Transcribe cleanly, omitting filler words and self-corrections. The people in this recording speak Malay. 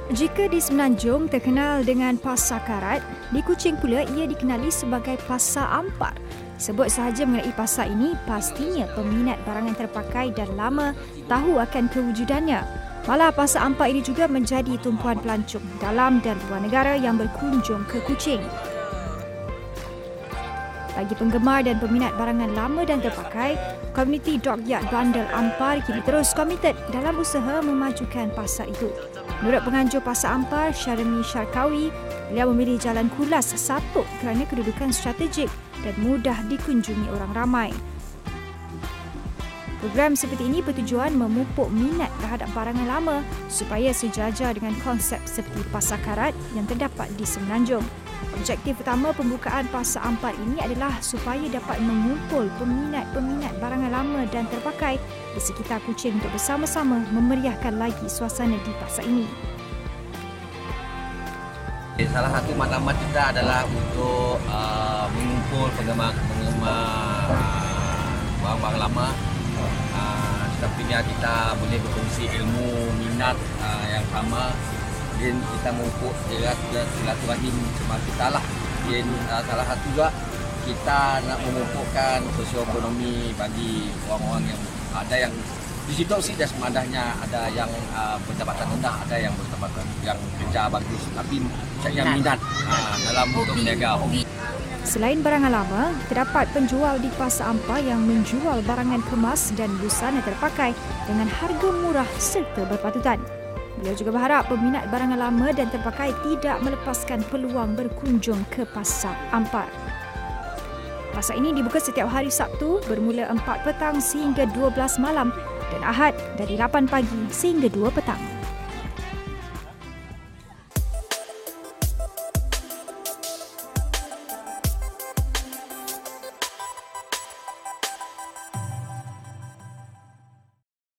Jika di Semenanjung terkenal dengan Pasar Karat, di Kuching pula ia dikenali sebagai Pasar Ampar. Sebut sahaja mengenai pasar ini, pastinya peminat barangan terpakai dan lama tahu akan kewujudannya. Malah Pasar Ampar ini juga menjadi tumpuan pelancong dalam dan luar negara yang berkunjung ke Kuching. Bagi penggemar dan peminat barangan lama dan terpakai, komuniti Dockyard Bandar Ampar kini terus komited dalam usaha memajukan pasar itu. Menurut penganjur Pasar Ampar, Syarmi Syarkawi, beliau memilih jalan Kulas Sapuk kerana kedudukan strategik dan mudah dikunjungi orang ramai. Program seperti ini bertujuan memupuk minat terhadap barangan lama supaya sejajar dengan konsep seperti Pasar Karat yang terdapat di Semenanjung. Objektif utama pembukaan Pasar Ampar ini adalah supaya dapat mengumpul peminat-peminat barangan lama dan terpakai di sekitar Kuching untuk bersama-sama memeriahkan lagi suasana di pasar ini. Salah satu matlamat kita adalah untuk mengumpul penggemar barang-barang lama. Setiap kita boleh berkongsi ilmu, minat yang sama. Dan kita mengumpul silaturahim sama kita lah. Dan salah satu juga kita nak mengumpulkan sosioekonomi bagi orang-orang yang ada yang di situ sih dah semadahnya, ada yang pendapatan rendah, ada yang pendapatan yang kerja bagus tapi yang minat dalam untuk berniaga. Selain barangan lama, terdapat penjual di Pasar Ampar yang menjual barangan kemas dan busana terpakai dengan harga murah serta berpatutan. Beliau juga berharap peminat barangan lama dan terpakai tidak melepaskan peluang berkunjung ke Pasar Ampar. Pasar ini dibuka setiap hari Sabtu bermula 4 petang sehingga 12 malam dan Ahad dari 8 pagi sehingga 2 petang.